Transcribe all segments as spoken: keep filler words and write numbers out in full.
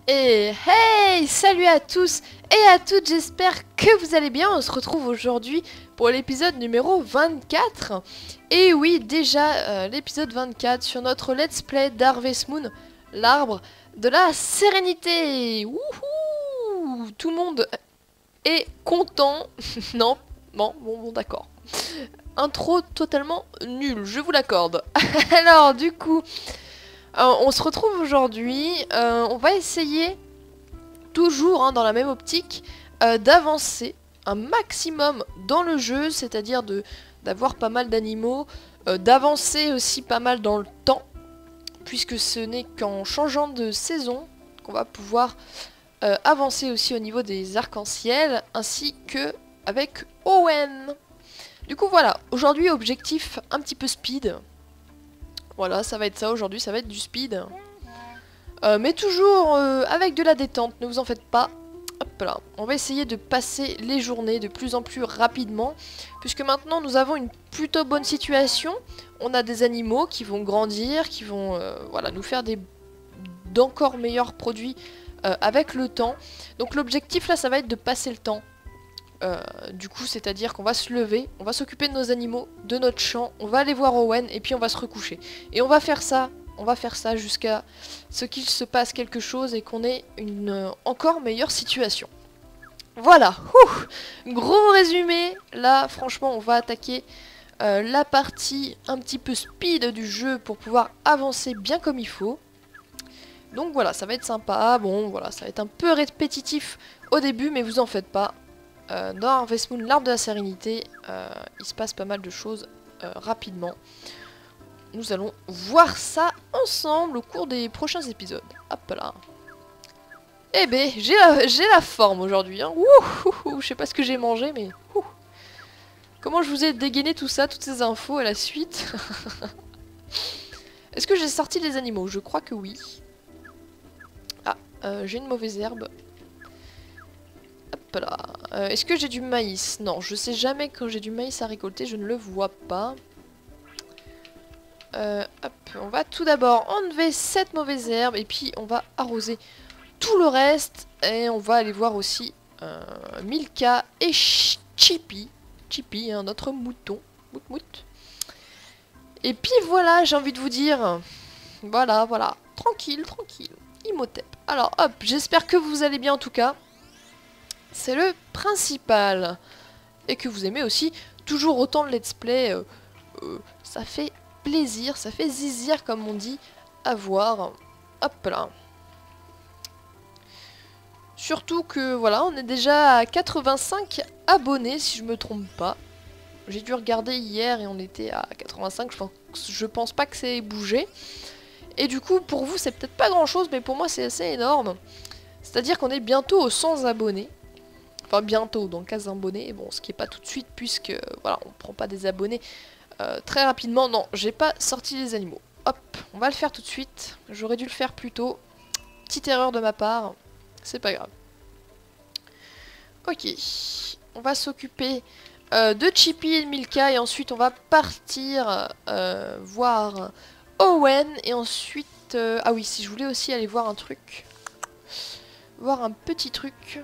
Et hey, salut à tous et à toutes, j'espère que vous allez bien. On se retrouve aujourd'hui pour l'épisode numéro vingt-quatre. Et oui, déjà euh, l'épisode vingt-quatre sur notre let's play d'Harvest Moon, l'arbre de la sérénité. Wouhou! Tout le monde est content. Non, bon, bon, bon, d'accord. Intro totalement nulle, je vous l'accorde. Alors, du coup... Euh, on se retrouve aujourd'hui, euh, on va essayer, toujours hein, dans la même optique, euh, d'avancer un maximum dans le jeu, c'est-à-dire de d'avoir pas mal d'animaux, euh, d'avancer aussi pas mal dans le temps, puisque ce n'est qu'en changeant de saison qu'on va pouvoir euh, avancer aussi au niveau des arcs-en-ciel, ainsi que avec Owen. Du coup voilà, aujourd'hui objectif un petit peu speed. Voilà, ça va être ça aujourd'hui, ça va être du speed. Euh, mais toujours euh, avec de la détente, ne vous en faites pas. Hop là, on va essayer de passer les journées de plus en plus rapidement. Puisque maintenant nous avons une plutôt bonne situation. On a des animaux qui vont grandir, qui vont euh, voilà, nous faire des d'encore meilleurs produits euh, avec le temps. Donc l'objectif là, ça va être de passer le temps. Euh, du coup, c'est-à-dire qu'on va se lever, on va s'occuper de nos animaux, de notre champ, on va aller voir Owen et puis on va se recoucher. Et on va faire ça, on va faire ça jusqu'à ce qu'il se passe quelque chose et qu'on ait une euh, encore meilleure situation. Voilà, ouh, gros résumé. Là, franchement, on va attaquer euh, la partie un petit peu speed du jeu pour pouvoir avancer bien comme il faut. Donc voilà, ça va être sympa. Bon, voilà, ça va être un peu répétitif au début, mais vous en faites pas. Euh, dans Harvest Moon, l'arbre de la sérénité, euh, il se passe pas mal de choses euh, rapidement. Nous allons voir ça ensemble au cours des prochains épisodes. Hop là. Eh ben, j'ai la, j'ai la forme aujourd'hui. Hein. Je sais pas ce que j'ai mangé, mais... Ouh. Comment je vous ai dégainé tout ça, toutes ces infos à la suite. Est-ce que j'ai sorti les animaux? Je crois que oui. Ah, euh, j'ai une mauvaise herbe. Hop là. Euh, Est-ce que j'ai du maïs? Non, je sais jamais quand j'ai du maïs à récolter, je ne le vois pas. Euh, hop, on va tout d'abord enlever cette mauvaise herbe et puis on va arroser tout le reste. Et on va aller voir aussi euh, Milka et Chippy. Chippy, hein, notre mouton. Mout mout. Et puis voilà, j'ai envie de vous dire. Voilà, voilà. Tranquille, tranquille. Imhotep. Alors hop, j'espère que vous allez bien en tout cas. C'est le principal. Et que vous aimez aussi toujours autant le let's play. Euh, euh, ça fait plaisir, ça fait zizir comme on dit à voir. Hop là. Surtout que voilà, on est déjà à quatre-vingt-cinq abonnés si je me trompe pas. J'ai dû regarder hier et on était à quatre-vingt-cinq, je pense, je pense pas que c'est bougé. Et du coup pour vous c'est peut-être pas grand chose mais pour moi c'est assez énorme. C'est-à-dire qu'on est bientôt aux cent abonnés. Enfin bientôt, dans le cas d'abonnés, bon ce qui est pas tout de suite puisque voilà on prend pas des abonnés euh, très rapidement. Non, j'ai pas sorti les animaux. Hop, on va le faire tout de suite. J'aurais dû le faire plus tôt. Petite erreur de ma part, c'est pas grave. Ok, on va s'occuper euh, de Chippy et de Milka et ensuite on va partir euh, voir Owen et ensuite... Euh, ah oui, si je voulais aussi aller voir un truc. Voir un petit truc.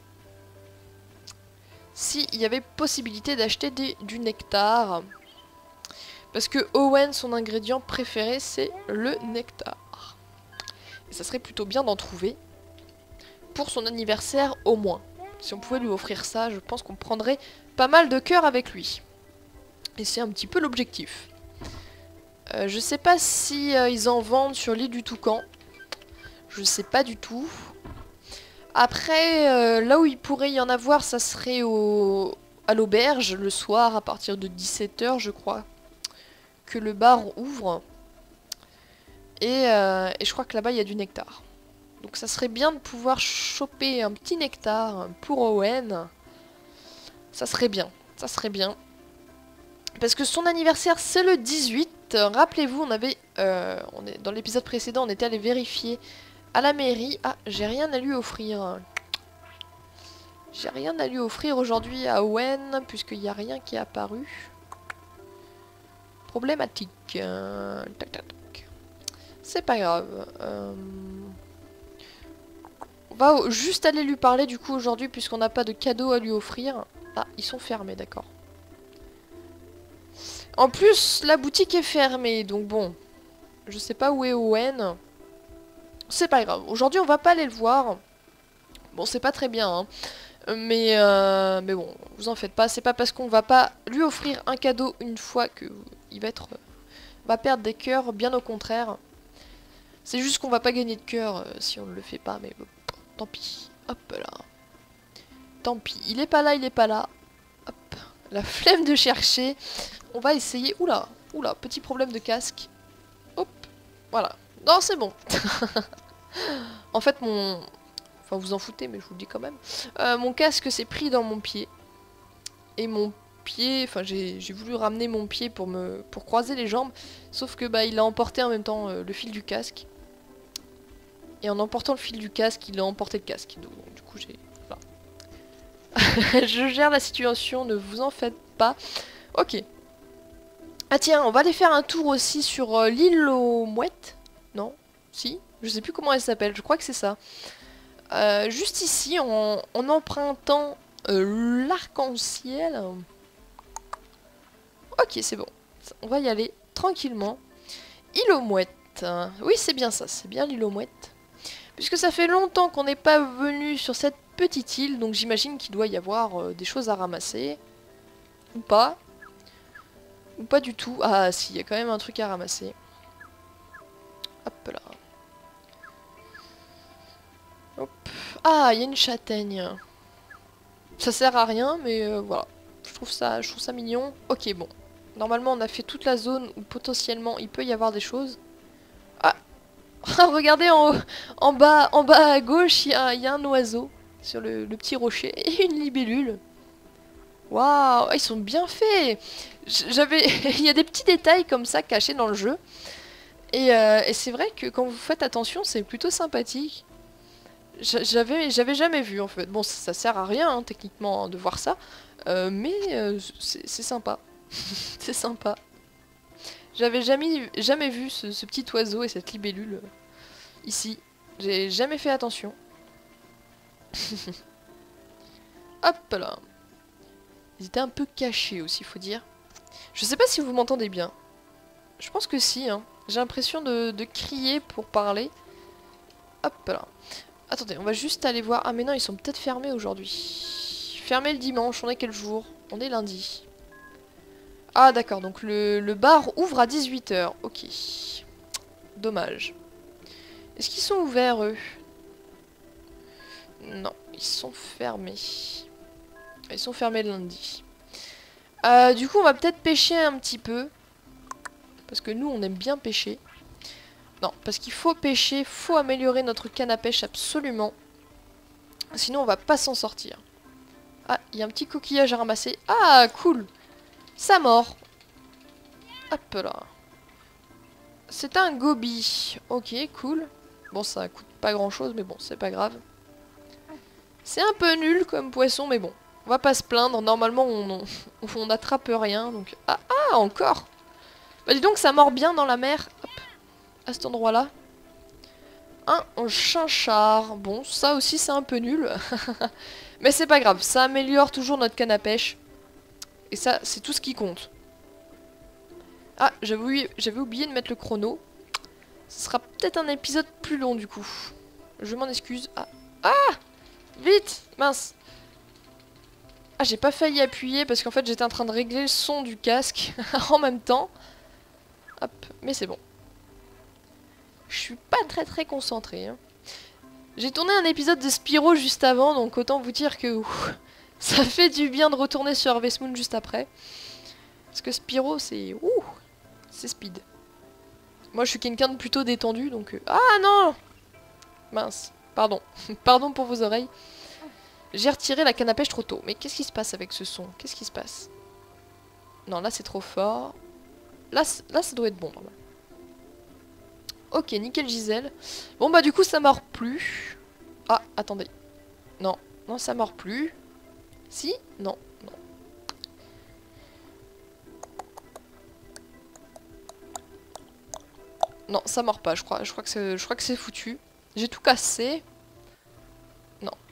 S'il y avait possibilité d'acheter du nectar. Parce que Owen, son ingrédient préféré, c'est le nectar. Et ça serait plutôt bien d'en trouver. Pour son anniversaire, au moins. Si on pouvait lui offrir ça, je pense qu'on prendrait pas mal de cœur avec lui. Et c'est un petit peu l'objectif. Euh, je sais pas si euh, ils en vendent sur l'île du Toucan. Je sais pas du tout. Après, euh, là où il pourrait y en avoir, ça serait au... à l'auberge, le soir, à partir de dix-sept heures, je crois. Que le bar ouvre. Et, euh, et je crois que là-bas, il y a du nectar. Donc ça serait bien de pouvoir choper un petit nectar pour Owen. Ça serait bien, ça serait bien. Parce que son anniversaire, c'est le dix-huit. Rappelez-vous, on avait... Euh, on est, dans l'épisode précédent, on était allé vérifier à la mairie. Ah, j'ai rien à lui offrir. J'ai rien à lui offrir aujourd'hui à Owen, puisqu'il n'y a rien qui est apparu. Problématique. Euh, tac, tac, tac. C'est pas grave. Euh... va juste aller lui parler du coup aujourd'hui puisqu'on n'a pas de cadeau à lui offrir. Ah, ils sont fermés, d'accord. En plus, la boutique est fermée, donc bon. Je sais pas où est Owen. C'est pas grave. Aujourd'hui, on va pas aller le voir. Bon, c'est pas très bien, hein. Mais, euh, mais bon, vous en faites pas. C'est pas parce qu'on va pas lui offrir un cadeau une fois que il va être, va perdre des cœurs. Bien au contraire. C'est juste qu'on va pas gagner de cœur euh, si on ne le fait pas. Mais bon, tant pis. Hop là. Tant pis. Il est pas là, il est pas là. Hop. La flemme de chercher. On va essayer. Oula, oula, petit problème de casque. Hop. Voilà. Non, c'est bon. En fait, mon... Enfin, vous en foutez, mais je vous le dis quand même. Euh, mon casque s'est pris dans mon pied. Et mon pied... Enfin, j'ai voulu ramener mon pied pour me pour croiser les jambes. Sauf que, bah, il a emporté en même temps euh, le fil du casque. Et en emportant le fil du casque, il a emporté le casque. Donc, du coup, j'ai... Voilà. Je gère la situation, ne vous en faites pas. Ok. Ah tiens, on va aller faire un tour aussi sur euh, l'île aux mouettes. Non? Si? Je sais plus comment elle s'appelle, je crois que c'est ça. Euh, juste ici, en, en empruntant euh, l'arc-en-ciel. Ok, c'est bon. On va y aller tranquillement. Île aux mouettes. Oui, c'est bien ça, c'est bien l'île aux mouettes. Puisque ça fait longtemps qu'on n'est pas venu sur cette petite île, donc j'imagine qu'il doit y avoir euh, des choses à ramasser. Ou pas. Ou pas du tout. Ah si, il y a quand même un truc à ramasser. Hop là. Hop. Ah, il y a une châtaigne. Ça sert à rien, mais euh, voilà. Je trouve ça, je trouve ça mignon. Ok, bon. Normalement, on a fait toute la zone où potentiellement il peut y avoir des choses. Ah, regardez en, en, bas, en bas à gauche, il y a, y a un oiseau sur le, le petit rocher et une libellule. Waouh, ils sont bien faits. J'avais, il y a des petits détails comme ça cachés dans le jeu. Et, euh, et c'est vrai que quand vous faites attention, c'est plutôt sympathique. J'avais j'avais jamais vu en fait. Bon, ça, ça sert à rien hein, techniquement hein, de voir ça. Euh, mais euh, c'est sympa. C'est sympa. J'avais jamais, jamais vu ce, ce petit oiseau et cette libellule euh, ici. J'ai jamais fait attention. Hop là. Ils étaient un peu cachés aussi, faut dire. Je sais pas si vous m'entendez bien. Je pense que si, hein. J'ai l'impression de, de crier pour parler. Hop là. Attendez, on va juste aller voir. Ah mais non, ils sont peut-être fermés aujourd'hui. Fermés le dimanche, on est quel jour? On est lundi. Ah d'accord, donc le, le bar ouvre à dix-huit heures. Ok. Dommage. Est-ce qu'ils sont ouverts, eux? Non, ils sont fermés. Ils sont fermés le lundi. Euh, du coup, on va peut-être pêcher un petit peu. Parce que nous, on aime bien pêcher. Non, parce qu'il faut pêcher, faut améliorer notre canne à pêche absolument. Sinon, on va pas s'en sortir. Ah, il y a un petit coquillage à ramasser. Ah, cool. Ça mord. Hop là. C'est un goby. Ok, cool. Bon, ça coûte pas grand-chose, mais bon, c'est pas grave. C'est un peu nul comme poisson, mais bon. On va pas se plaindre. Normalement, on, on n'attrape rien. Donc... Ah, ah, encore. Bah dis donc, ça mord bien dans la mer. Hop. À cet endroit-là. Un chinchard. Bon, ça aussi, c'est un peu nul. Mais c'est pas grave. Ça améliore toujours notre canne à pêche. Et ça, c'est tout ce qui compte. Ah, j'avais oublié, j'avais oublié de mettre le chrono. Ce sera peut-être un épisode plus long, du coup. Je m'en excuse. Ah, ah, vite. Mince. Ah, j'ai pas failli appuyer parce qu'en fait, j'étais en train de régler le son du casque en même temps. Hop, mais c'est bon. Je suis pas très très concentrée. Hein. J'ai tourné un épisode de Spyro juste avant, donc autant vous dire que ouf, ça fait du bien de retourner sur Harvest Moon juste après. Parce que Spyro, c'est... Ouh, c'est speed. Moi, je suis quelqu'un de plutôt détendu, donc... Euh... Ah non! Mince, pardon. Pardon pour vos oreilles. J'ai retiré la canne à pêche trop tôt. Mais qu'est-ce qui se passe avec ce son? Qu'est-ce qui se passe? Non, là, c'est trop fort. Là, là, ça doit être bon, normalement. Ok, nickel Gisèle. Bon bah du coup ça mord plus. Ah, attendez. Non, non ça mord plus. Si? Non, non. Non, ça mord pas, je crois. Je crois que c'est, je crois que c'est foutu. J'ai tout cassé.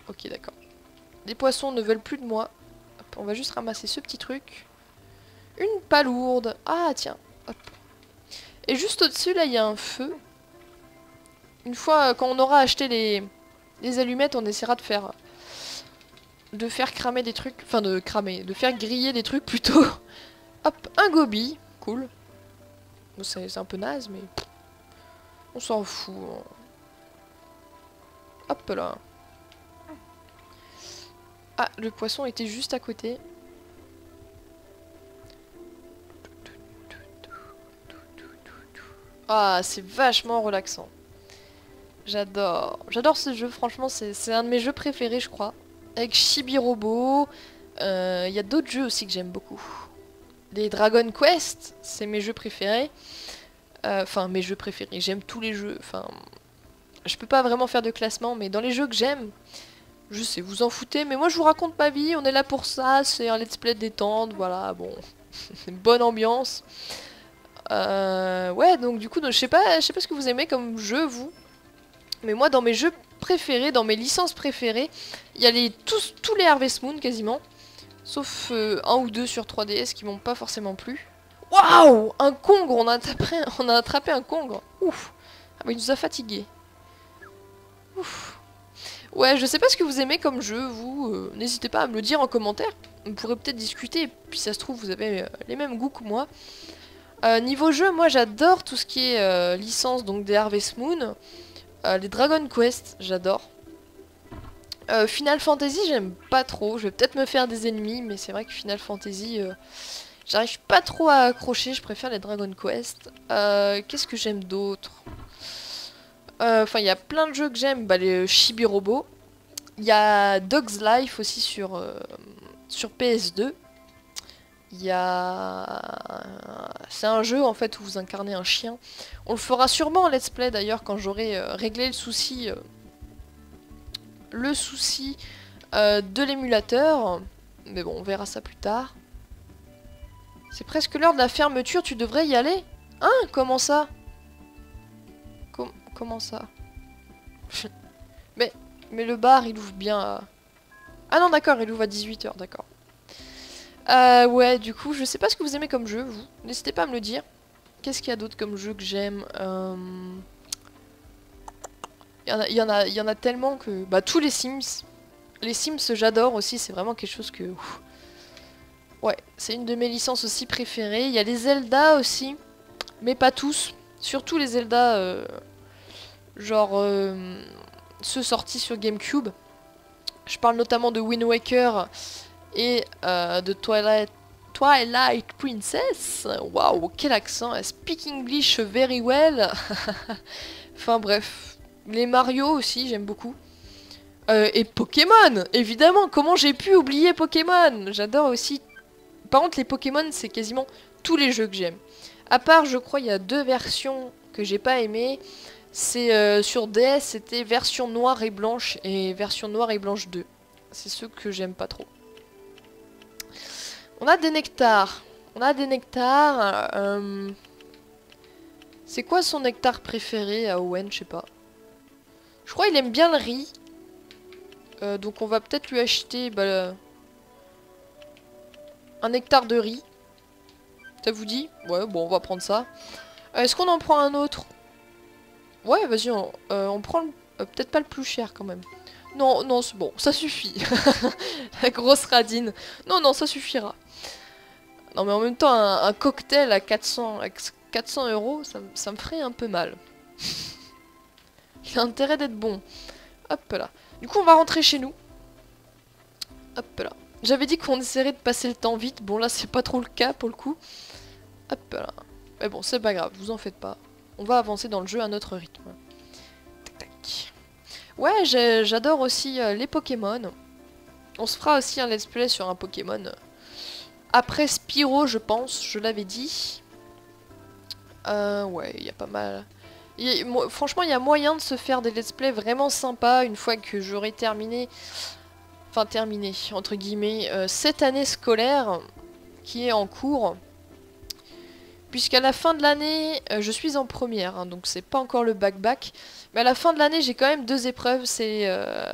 Ok, d'accord. Les poissons ne veulent plus de moi. Hop, on va juste ramasser ce petit truc. Une palourde. Ah, tiens. Hop. Et juste au-dessus, là, il y a un feu. Une fois, euh, quand on aura acheté les, les allumettes, on essaiera de faire... De faire cramer des trucs... Enfin, de cramer. De faire griller des trucs, plutôt. Hop, un gobi. Cool. Bon, c'est un peu naze, mais... On s'en fout. Hop là. Ah, le poisson était juste à côté. Ah, c'est vachement relaxant. J'adore. J'adore ce jeu, franchement, c'est un de mes jeux préférés, je crois. Avec Chibi Robo. Il euh, y a d'autres jeux aussi que j'aime beaucoup. Les Dragon Quest, c'est mes jeux préférés. Enfin, euh, mes jeux préférés. J'aime tous les jeux. Enfin, je peux pas vraiment faire de classement, mais dans les jeux que j'aime, je sais, vous en foutez, mais moi je vous raconte ma vie, on est là pour ça, c'est un let's play détente, voilà, bon, c'est une bonne ambiance. Euh, ouais, donc du coup, donc, je sais pas, je sais pas ce que vous aimez comme jeu, vous, mais moi dans mes jeux préférés, dans mes licences préférées, il y a les, tous, tous les Harvest Moon quasiment, sauf euh, un ou deux sur trois D S qui m'ont pas forcément plu. Waouh, un congre, on a attrapé, on a attrapé un congre, ouf, ah, mais il nous a fatigués. Ouf. Ouais, je sais pas ce que vous aimez comme jeu, vous, euh, n'hésitez pas à me le dire en commentaire. On pourrait peut-être discuter, et puis ça se trouve, vous avez euh, les mêmes goûts que moi. Euh, niveau jeu, moi j'adore tout ce qui est euh, licence, donc des Harvest Moon. Euh, les Dragon Quest, j'adore. Euh, Final Fantasy, j'aime pas trop. Je vais peut-être me faire des ennemis, mais c'est vrai que Final Fantasy, euh, j'arrive pas trop à accrocher. Je préfère les Dragon Quest. Euh, Qu'est-ce que j'aime d'autre? Enfin, euh, il y a plein de jeux que j'aime. Bah, les Chibi Robo. Il y a Dog's Life aussi sur, euh, sur P S deux. Il y a... C'est un jeu en fait où vous incarnez un chien. On le fera sûrement en let's play d'ailleurs quand j'aurai euh, réglé le souci... Euh, le souci euh, de l'émulateur. Mais bon, on verra ça plus tard. C'est presque l'heure de la fermeture, tu devrais y aller? Hein? Comment ça? Com Comment ça? mais, mais le bar, il ouvre bien à... Ah non, d'accord, il ouvre à dix-huit heures, d'accord. Euh, ouais, du coup, je sais pas ce que vous aimez comme jeu, vous. N'hésitez pas à me le dire. Qu'est-ce qu'il y a d'autre comme jeu que j'aime? euh... Il y en a, il y en a, il y en a tellement que... Bah, tous les Sims. Les Sims, j'adore aussi, c'est vraiment quelque chose que... Ouf. Ouais, c'est une de mes licences aussi préférées. Il y a les Zelda aussi, mais pas tous. Surtout les Zelda, euh, genre euh, ceux sortis sur GameCube. Je parle notamment de Wind Waker et euh, de Twilight, Twilight Princess. Waouh, quel accent! I speak English very well. Enfin bref, les Mario aussi, j'aime beaucoup. Euh, et Pokémon, évidemment. Comment j'ai pu oublier Pokémon? J'adore aussi. Par contre, les Pokémon, c'est quasiment tous les jeux que j'aime. À part, je crois, il y a deux versions que j'ai pas aimées. C'est euh, sur D S, c'était version noire et blanche et version noire et blanche deux. C'est ceux que j'aime pas trop. On a des nectars. On a des nectars. Euh... C'est quoi son nectar préféré à Owen? Je sais pas. Je crois qu'il aime bien le riz. Euh, donc on va peut-être lui acheter... Bah, le... un nectar de riz. Ça vous dit? Ouais, bon, on va prendre ça. Euh, Est-ce qu'on en prend un autre? Ouais, vas-y, on, euh, on prend euh, peut-être pas le plus cher quand même. Non, non, c'est bon, ça suffit. La grosse radine. Non, non, ça suffira. Non, mais en même temps, un, un cocktail à quatre cents, quatre cents euros, ça, ça me ferait un peu mal. Il a intérêt d'être bon. Hop là. Du coup, on va rentrer chez nous. Hop là. J'avais dit qu'on essaierait de passer le temps vite. Bon, là, c'est pas trop le cas pour le coup. Hop là. Mais bon, c'est pas grave, vous en faites pas. On va avancer dans le jeu à notre rythme. Tac, tac. Ouais, j'adore aussi euh, les Pokémon. On se fera aussi un let's play sur un Pokémon. Après Spyro, je pense, je l'avais dit. Euh, ouais, il y a pas mal... Y a, moi, franchement, il y a moyen de se faire des let's play vraiment sympas une fois que j'aurai terminé... Enfin, terminé, entre guillemets, euh, cette année scolaire qui est en cours. Puisqu'à la fin de l'année, euh, je suis en première, hein, donc c'est pas encore le bac-bac. Mais à la fin de l'année, j'ai quand même deux épreuves. C'est euh,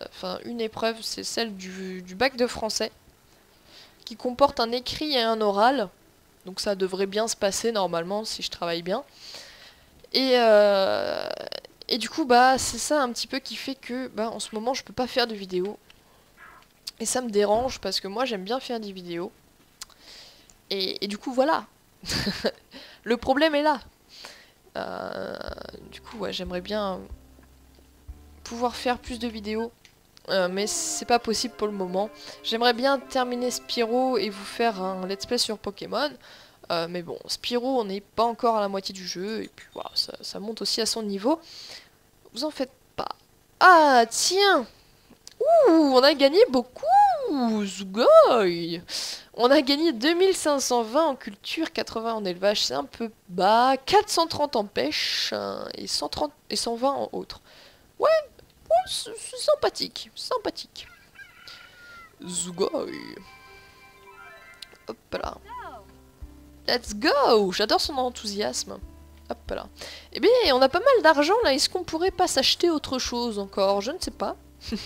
enfin une épreuve, c'est celle du, du bac de français, qui comporte un écrit et un oral. Donc ça devrait bien se passer normalement si je travaille bien. Et, euh, et du coup, bah c'est ça un petit peu qui fait que bah, en ce moment je peux pas faire de vidéos. Et ça me dérange parce que moi j'aime bien faire des vidéos. Et, et du coup voilà. Le problème est là. Euh, du coup ouais, j'aimerais bien pouvoir faire plus de vidéos. Euh, mais c'est pas possible pour le moment. J'aimerais bien terminer Spyro et vous faire un let's play sur Pokémon. Euh, mais bon, Spyro, on n'est pas encore à la moitié du jeu. Et puis voilà, ça, ça monte aussi à son niveau. Vous en faites pas. Ah, tiens! Ouh, on a gagné beaucoup! Zugoi! On a gagné deux mille cinq cent vingt en culture, quatre-vingts en élevage, c'est un peu bas. quatre cent trente en pêche hein, et, cent trente, et cent vingt en autres. Ouais, ouais c'est sympathique, sympathique. Zugoi! Hop là. Let's go! J'adore son enthousiasme. Hop là. Eh bien, on a pas mal d'argent là. Est-ce qu'on pourrait pas s'acheter autre chose encore? Je ne sais pas.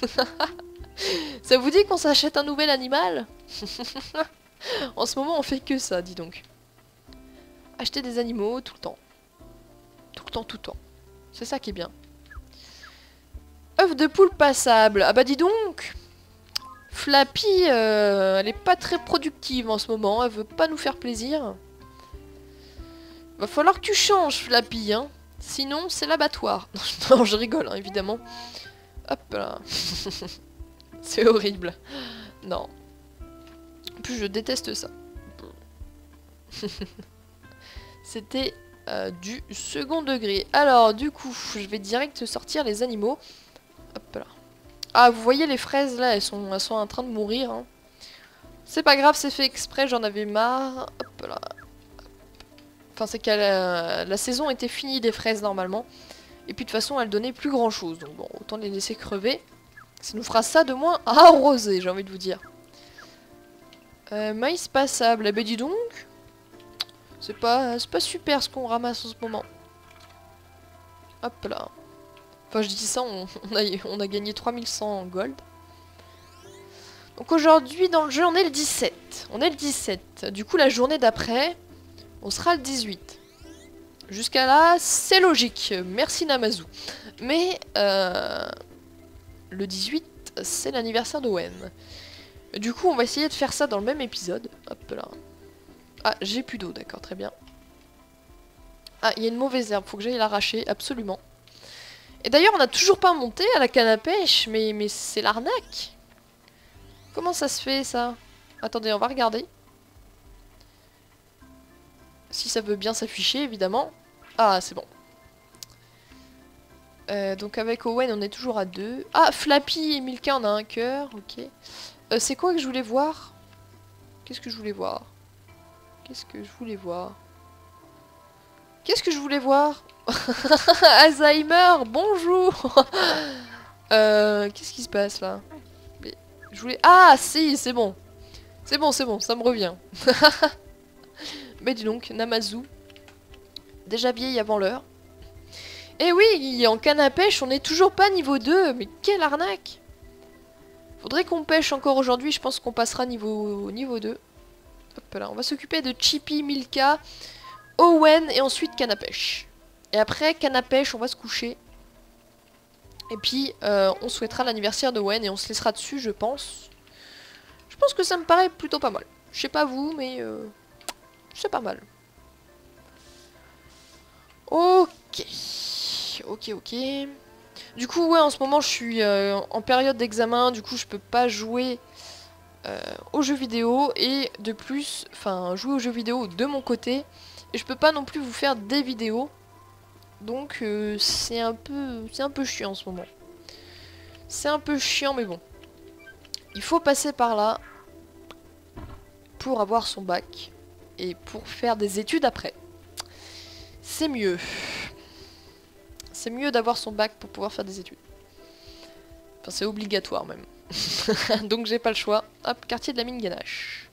Ça vous dit qu'on s'achète un nouvel animal? En ce moment, on fait que ça, dis donc. Acheter des animaux tout le temps. Tout le temps, tout le temps. C'est ça qui est bien. œuf de poule passable. Ah bah dis donc! Flappy, euh, elle est pas très productive en ce moment. Elle veut pas nous faire plaisir. Va falloir que tu changes, Flappy, hein. Sinon, c'est l'abattoir. Non, je rigole, hein, évidemment. Hop là. C'est horrible. Non. En plus, je déteste ça. C'était euh, du second degré. Alors, du coup, je vais direct sortir les animaux. Hop là. Ah, vous voyez les fraises, là, elles sont, elles sont en train de mourir. Hein. C'est pas grave, c'est fait exprès, j'en avais marre. Hop là. Enfin, c'est que la, la saison était finie des fraises normalement. Et puis de toute façon, elles donnaient plus grand chose. Donc bon, autant les laisser crever. Ça nous fera ça de moins à arroser, j'ai envie de vous dire. Euh, maïs passable. Eh ben dis donc. C'est pas, c'est pas super ce qu'on ramasse en ce moment. Hop là. Enfin, je dis ça, on, on, a, on a gagné trois mille cent en gold. Donc aujourd'hui, dans le jeu, on est le dix-sept. On est le dix-sept. Du coup, la journée d'après... on sera le dix-huit. Jusqu'à là, c'est logique. Merci Namazu. Mais euh, le dix-huit, c'est l'anniversaire d'Owen. Du coup, on va essayer de faire ça dans le même épisode. Hop là. Ah, j'ai plus d'eau, d'accord, très bien. Ah, il y a une mauvaise herbe, faut que j'aille l'arracher, absolument. Et d'ailleurs, on n'a toujours pas monté à la canne à pêche, mais, mais c'est l'arnaque. Comment ça se fait, ça? Attendez, on va regarder. Si ça veut bien s'afficher, évidemment. Ah, c'est bon. Euh, donc avec Owen, on est toujours à deux. Ah, Flappy et Milka, on a un cœur. Ok. Euh, c'est quoi que je voulais voir? Qu'est-ce que je voulais voir? Qu'est-ce que je voulais voir? Qu'est-ce que je voulais voir? Alzheimer, bonjour. euh, Qu'est-ce qui se passe, là? Mais je voulais... Ah, si, c'est bon. C'est bon, c'est bon, ça me revient. Mais dis donc, Namazu. Déjà vieille avant l'heure. Et oui, en canne à pêche, on n'est toujours pas niveau deux. Mais quelle arnaque! Faudrait qu'on pêche encore aujourd'hui. Je pense qu'on passera niveau, niveau deux. Hop là, on va s'occuper de Chippy, Milka, Owen et ensuite canne à pêche. Et après, canne à pêche, on va se coucher. Et puis, euh, on souhaitera l'anniversaire d'Owen et on se laissera dessus, je pense. Je pense que ça me paraît plutôt pas mal. Je sais pas vous, mais... Euh... c'est pas mal. Ok. Ok, ok. Du coup, ouais, en ce moment, je suis euh, en période d'examen. Du coup, je peux pas jouer euh, aux jeux vidéo. Et de plus, enfin, jouer aux jeux vidéo de mon côté. Et je peux pas non plus vous faire des vidéos. Donc, euh, c'est un peu, c'est un peu chiant en ce moment. C'est un peu chiant, mais bon. Il faut passer par là pour avoir son bac. Et pour faire des études après. C'est mieux. C'est mieux d'avoir son bac pour pouvoir faire des études. Enfin, c'est obligatoire même. Donc j'ai pas le choix. Hop, quartier de la mine Ganache.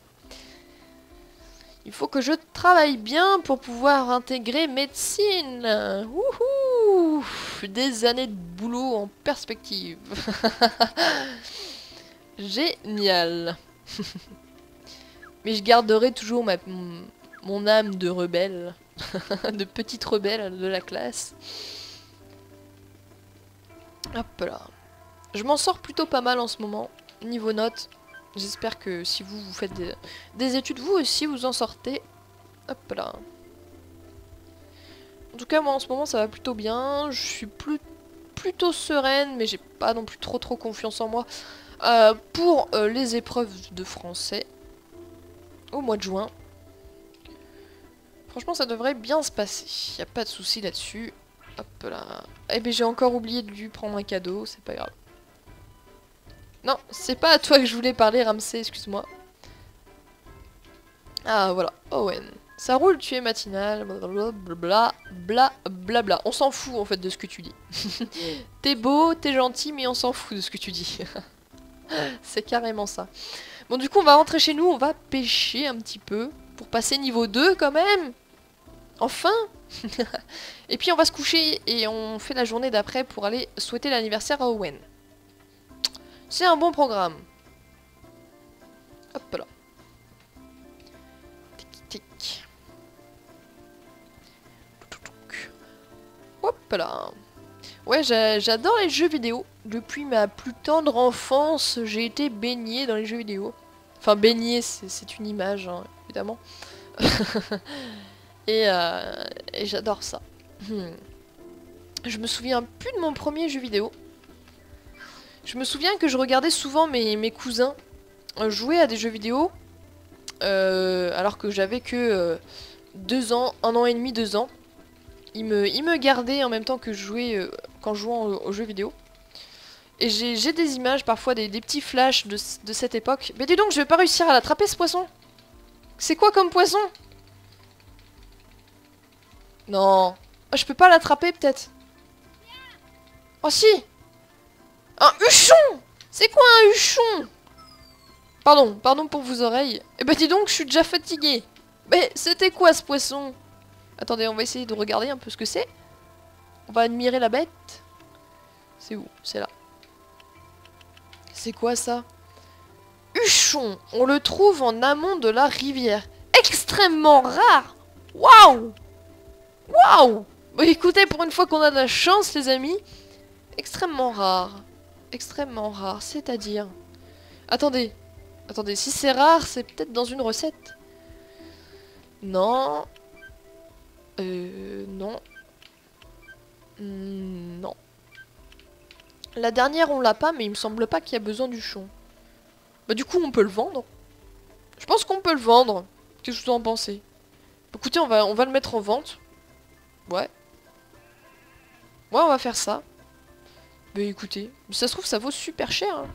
Il faut que je travaille bien pour pouvoir intégrer médecine. Wouhou! Ouf, des années de boulot en perspective. Génial. Mais je garderai toujours ma, mon, mon âme de rebelle. De petite rebelle de la classe. Hop là. Je m'en sors plutôt pas mal en ce moment. Niveau notes. J'espère que si vous, vous faites des, des études, vous aussi vous en sortez. Hop là. En tout cas, moi en ce moment ça va plutôt bien. Je suis plus, plutôt sereine, mais j'ai pas non plus trop trop confiance en moi. Euh, pour euh, les épreuves de français. Au mois de juin. Franchement, ça devrait bien se passer. Y a pas de souci là-dessus. Hop là. Eh ben j'ai encore oublié de lui prendre un cadeau, c'est pas grave. Non, c'est pas à toi que je voulais parler, Ramsey, excuse-moi. Ah, voilà. Owen. Ça roule, tu es matinal, blablabla, bla bla bla. On s'en fout, en fait, de ce que tu dis. T'es beau, t'es gentil, mais on s'en fout de ce que tu dis. C'est carrément ça. Bon, du coup, on va rentrer chez nous, on va pêcher un petit peu, pour passer niveau deux, quand même. Enfin. Et puis, on va se coucher, et on fait la journée d'après pour aller souhaiter l'anniversaire à Owen. C'est un bon programme. Hop là. Tic tic. Hop là. Ouais, j'adore les jeux vidéo. Depuis ma plus tendre enfance, j'ai été baignée dans les jeux vidéo. Enfin, baignée, c'est une image, hein, évidemment. et euh, et j'adore ça. Hmm. Je me souviens plus de mon premier jeu vidéo. Je me souviens que je regardais souvent mes, mes cousins jouer à des jeux vidéo. Euh, alors que j'avais que euh, deux ans, un an et demi, deux ans. Ils me, ils me gardaient en même temps que je jouais euh, quand je jouais aux, aux jeux vidéo. Et j'ai des images, parfois des, des petits flashs de, de cette époque. Mais dis donc, je vais pas réussir à l'attraper ce poisson. C'est quoi comme poisson? Non. Oh, je peux pas l'attraper peut-être. Oh si. Un huchon. C'est quoi un huchon? Pardon, pardon pour vos oreilles. Eh ben dis donc, je suis déjà fatiguée. Mais c'était quoi ce poisson? Attendez, on va essayer de regarder un peu ce que c'est. On va admirer la bête. C'est où? C'est là. C'est quoi ça? Huchon. On le trouve en amont de la rivière. Extrêmement rare. Waouh. Waouh. Bon, écoutez, pour une fois qu'on a de la chance, les amis. Extrêmement rare. Extrêmement rare, c'est-à-dire... Attendez. Attendez, si c'est rare, c'est peut-être dans une recette. Non. Euh... Non. Hmm, non. La dernière, on l'a pas, mais il me semble pas qu'il y a besoin du chon. Bah du coup, on peut le vendre. Je pense qu'on peut le vendre. Qu'est-ce que vous en pensez? Écoutez, on va, on va le mettre en vente. Ouais. Ouais, on va faire ça. Bah écoutez, ça se trouve, ça vaut super cher. Hein.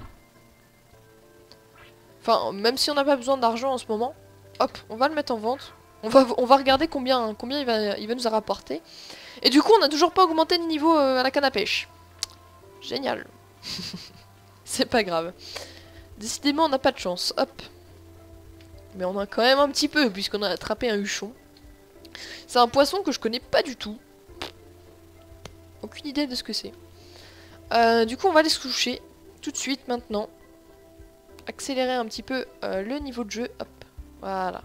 Enfin, même si on n'a pas besoin d'argent en ce moment. Hop, on va le mettre en vente. On va, on va regarder combien, combien il, va, il va nous rapporter. Et du coup, on n'a toujours pas augmenté de niveau euh, à la canne à pêche. Génial. C'est pas grave. Décidément, on n'a pas de chance. Hop. Mais on a quand même un petit peu, puisqu'on a attrapé un huchon. C'est un poisson que je connais pas du tout. Aucune idée de ce que c'est. Euh, du coup, on va aller se coucher. Tout de suite, maintenant. Accélérer un petit peu euh, le niveau de jeu. Hop. Voilà.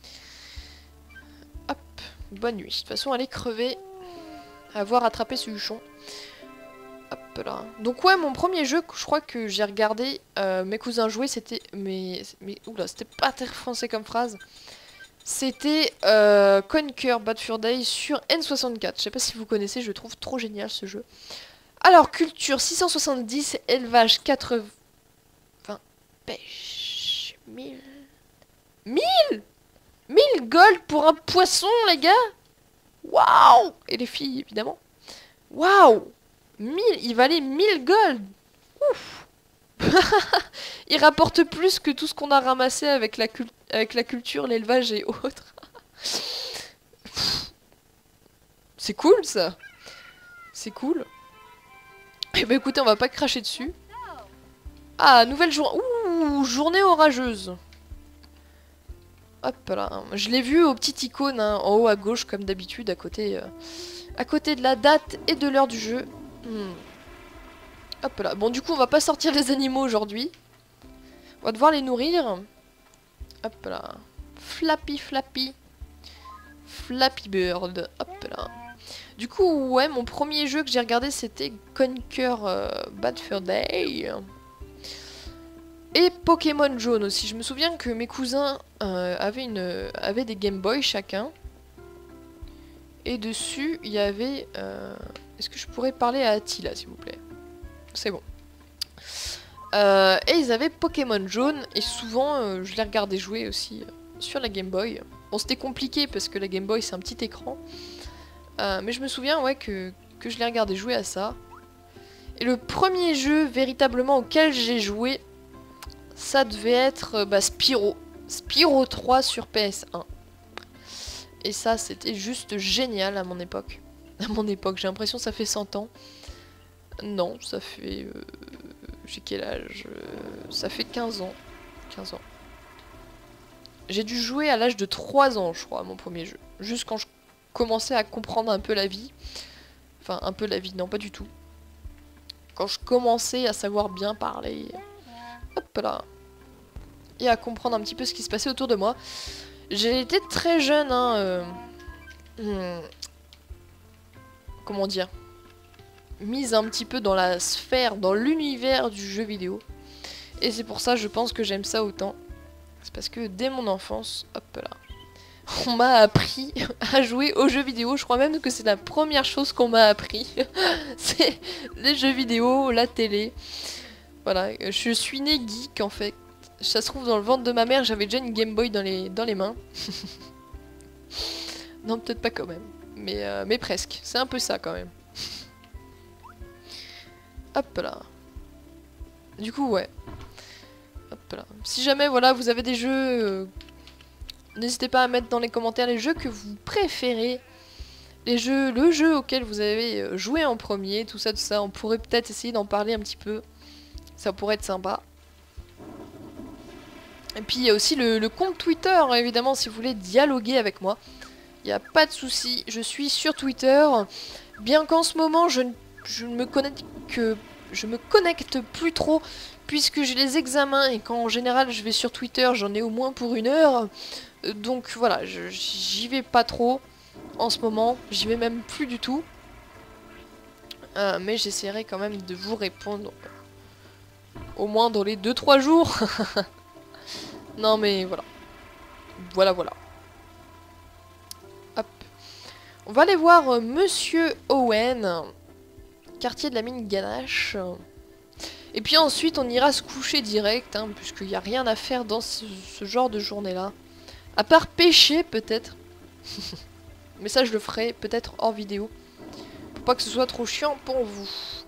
Hop. Bonne nuit. De toute façon, elle est crevée. Avoir attrapé ce huchon. Hop là. Donc ouais, mon premier jeu, je crois que j'ai regardé euh, mes cousins jouer, c'était... Mais... mais oula, c'était pas très français comme phrase. C'était euh, Conquer Bad Fur Day sur N soixante-quatre. Je sais pas si vous connaissez, je trouve trop génial ce jeu. Alors, culture six cent soixante-dix, élevage quatre-vingts, pêche mille... mille mille gold pour un poisson, les gars. Waouh. Et les filles, évidemment. Waouh. mille, il valait mille gold. Ouf. Il rapporte plus que tout ce qu'on a ramassé avec la, cul avec la culture, l'élevage et autres. C'est cool ça. C'est cool. Eh ben écoutez, on va pas cracher dessus. Ah, nouvelle journée. Ouh, journée orageuse. Hop là. Je l'ai vu au petit icône hein, en haut à gauche comme d'habitude à côté, euh, à côté de la date et de l'heure du jeu. Hmm. Hop là. Bon, du coup, on va pas sortir les animaux aujourd'hui. On va devoir les nourrir. Hop là. Flappy, Flappy. Flappy Bird. Hop là. Du coup, ouais, mon premier jeu que j'ai regardé, c'était Conquer euh, Bad Fur Day. Et Pokémon Jaune aussi. Je me souviens que mes cousins euh, avaient, une, avaient des Game Boy chacun. Et dessus, il y avait... Euh... Est-ce que je pourrais parler à Attila, s'il vous plaît? C'est bon. Euh, et ils avaient Pokémon Jaune. Et souvent, euh, je les regardais jouer aussi euh, sur la Game Boy. Bon, c'était compliqué parce que la Game Boy, c'est un petit écran. Euh, mais je me souviens, ouais, que, que je les regardais jouer à ça. Et le premier jeu, véritablement, auquel j'ai joué... Ça devait être bah, Spyro. Spyro trois sur P S un. Et ça, c'était juste génial à mon époque. À mon époque, j'ai l'impression que ça fait cent ans. Non, ça fait... Euh, j'ai quel âge euh, Ça fait quinze ans. quinze ans. J'ai dû jouer à l'âge de trois ans, je crois, à mon premier jeu. Juste quand je commençais à comprendre un peu la vie. Enfin, un peu la vie, non, pas du tout. Quand je commençais à savoir bien parler... Hop là. Et à comprendre un petit peu ce qui se passait autour de moi. J'ai été très jeune, hein. Euh... Hmm. Comment dire, mise un petit peu dans la sphère, dans l'univers du jeu vidéo. Et c'est pour ça, je pense que j'aime ça autant. C'est parce que dès mon enfance, hop là, on m'a appris à jouer aux jeux vidéo. Je crois même que c'est la première chose qu'on m'a appris. C'est les jeux vidéo, la télé. Voilà, je suis née geek en fait. Ça se trouve dans le ventre de ma mère, j'avais déjà une Game Boy dans les, dans les mains. Non, peut-être pas quand même. Mais, euh, mais presque. C'est un peu ça quand même. Hop là. Du coup, ouais. Hop là. Si jamais, voilà, vous avez des jeux... Euh, n'hésitez pas à mettre dans les commentaires les jeux que vous préférez. Les jeux, le jeu auquel vous avez joué en premier, tout ça, tout ça. On pourrait peut-être essayer d'en parler un petit peu. Ça pourrait être sympa. Et puis il y a aussi le, le compte Twitter, évidemment, si vous voulez dialoguer avec moi. Il n'y a pas de souci, je suis sur Twitter. Bien qu'en ce moment, je, je, me connecte que, je me connecte plus trop, puisque j'ai les examens, et qu'en général, je vais sur Twitter, j'en ai au moins pour une heure. Donc voilà, j'y vais pas trop en ce moment, j'y vais même plus du tout. Euh, mais j'essaierai quand même de vous répondre, au moins dans les deux trois jours. Non mais voilà. Voilà, voilà. Hop. On va aller voir euh, Monsieur Owen. Quartier de la mine Ganache. Et puis ensuite, on ira se coucher direct, hein, puisqu'il n'y a rien à faire dans ce, ce genre de journée-là. À part pêcher, peut-être. Mais ça, je le ferai peut-être hors vidéo. Pour pas que ce soit trop chiant pour vous.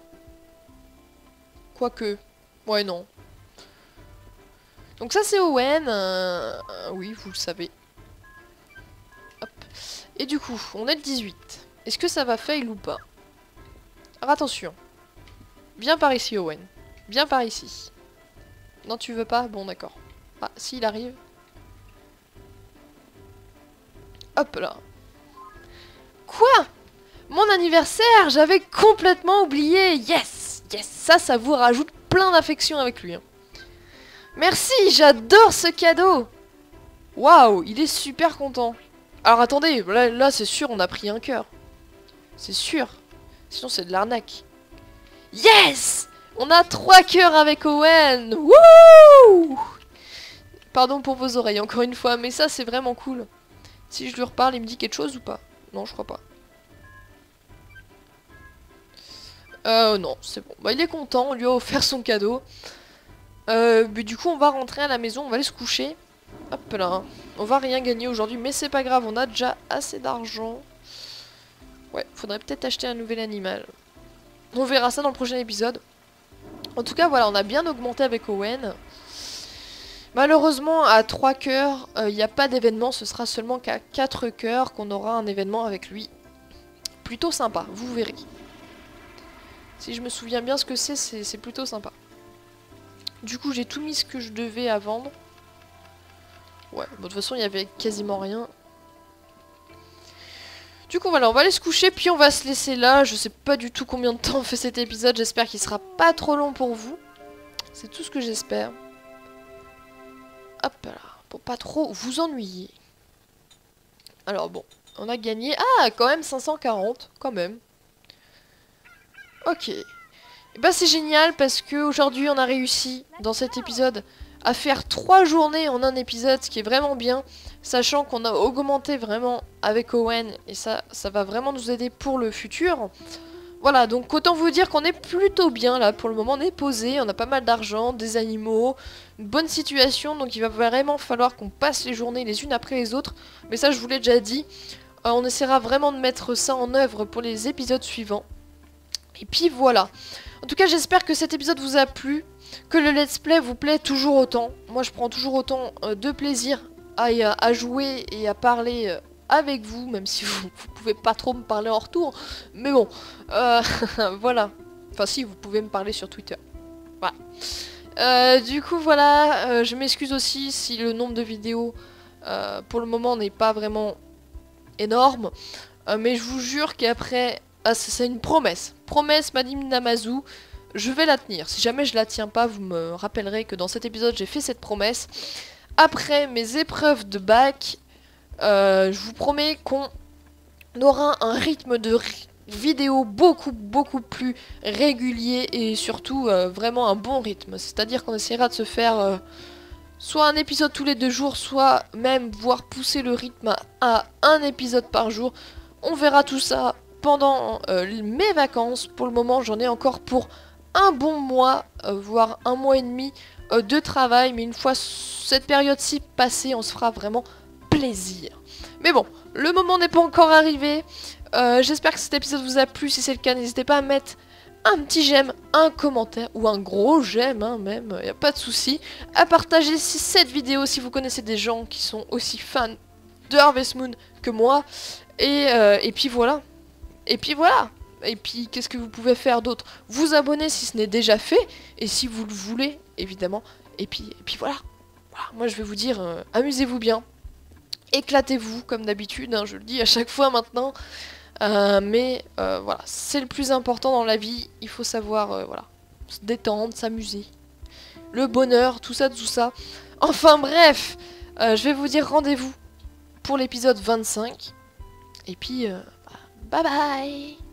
Quoique. Ouais, non. Donc ça c'est Owen, euh, euh, oui vous le savez. Hop. Et du coup, on est le dix-huit. Est-ce que ça va fail ou pas? Alors attention. Viens par ici Owen. Viens par ici. Non tu veux pas? Bon d'accord. Ah si il arrive. Hop là. Quoi? Mon anniversaire? J'avais complètement oublié. Yes. Yes. Ça, ça vous rajoute plein d'affection avec lui. Hein. Merci, j'adore ce cadeau. Waouh, il est super content. Alors attendez, là, là c'est sûr on a pris un cœur. C'est sûr. Sinon c'est de l'arnaque. Yes! On a trois cœurs avec Owen. Wouh! Pardon pour vos oreilles encore une fois, mais ça c'est vraiment cool. Si je lui reparle, il me dit quelque chose ou pas? Non, je crois pas. Euh non, c'est bon. Bah il est content, on lui a offert son cadeau. Euh, mais du coup on va rentrer à la maison, on va aller se coucher. Hop là, on va rien gagner aujourd'hui, mais c'est pas grave, on a déjà assez d'argent. Ouais, faudrait peut-être acheter un nouvel animal. On verra ça dans le prochain épisode. En tout cas voilà, on a bien augmenté avec Owen. Malheureusement à trois cœurs, il euh, n'y a pas d'événement, ce sera seulement qu'à quatre cœurs qu'on aura un événement avec lui. Plutôt sympa, vous verrez. Si je me souviens bien ce que c'est, c'est plutôt sympa. Du coup, j'ai tout mis ce que je devais à vendre. Ouais, bon, de toute façon, il y avait quasiment rien. Du coup voilà, on va aller se coucher, puis on va se laisser là. Je sais pas du tout combien de temps on fait cet épisode, j'espère qu'il sera pas trop long pour vous. C'est tout ce que j'espère. Hop là, pour pas trop vous ennuyer. Alors bon, on a gagné... Ah, quand même cinq cent quarante, quand même. Ok. Et bah c'est génial parce que aujourd'hui on a réussi, dans cet épisode, à faire trois journées en un épisode, ce qui est vraiment bien. Sachant qu'on a augmenté vraiment avec Owen, et ça, ça va vraiment nous aider pour le futur. Voilà, donc autant vous dire qu'on est plutôt bien là, pour le moment on est posé, on a pas mal d'argent, des animaux, une bonne situation, donc il va vraiment falloir qu'on passe les journées les unes après les autres. Mais ça je vous l'ai déjà dit, euh, on essaiera vraiment de mettre ça en œuvre pour les épisodes suivants. Et puis voilà. En tout cas j'espère que cet épisode vous a plu, que le let's play vous plaît toujours autant. Moi je prends toujours autant euh, de plaisir à, à jouer et à parler euh, avec vous, même si vous, vous pouvez pas trop me parler en retour. Mais bon, euh, voilà. Enfin si, vous pouvez me parler sur Twitter. Voilà. Euh, du coup voilà, euh, je m'excuse aussi si le nombre de vidéos euh, pour le moment n'est pas vraiment énorme. Euh, mais je vous jure qu'après... Ah, c'est une promesse. Promesse, Madame Namazu. Je vais la tenir. Si jamais je la tiens pas, vous me rappellerez que dans cet épisode, j'ai fait cette promesse. Après mes épreuves de bac, euh, je vous promets qu'on aura un rythme de vidéo beaucoup, beaucoup plus régulier et surtout euh, vraiment un bon rythme. C'est-à-dire qu'on essaiera de se faire euh, soit un épisode tous les deux jours, soit même voir pousser le rythme à un épisode par jour. On verra tout ça pendant euh, mes vacances. Pour le moment, j'en ai encore pour un bon mois, euh, voire un mois et demi euh, de travail. Mais une fois cette période-ci passée, on se fera vraiment plaisir. Mais bon, le moment n'est pas encore arrivé. Euh, J'espère que cet épisode vous a plu. Si c'est le cas, n'hésitez pas à mettre un petit j'aime, un commentaire ou un gros j'aime, hein, même, y a pas de souci. À partager si cette vidéo si vous connaissez des gens qui sont aussi fans de Harvest Moon que moi. Et, euh, et puis voilà. Et puis voilà. Et puis qu'est-ce que vous pouvez faire d'autre? Vous abonner si ce n'est déjà fait. Et si vous le voulez, évidemment. Et puis, et puis voilà. Voilà. Moi je vais vous dire, euh, amusez-vous bien. Éclatez-vous comme d'habitude, hein, je le dis à chaque fois maintenant. Euh, mais euh, voilà, c'est le plus important dans la vie. Il faut savoir euh, voilà, se détendre, s'amuser. Le bonheur, tout ça, tout ça. Enfin bref, euh, je vais vous dire rendez-vous pour l'épisode vingt-cinq. Et puis, euh, bye bye.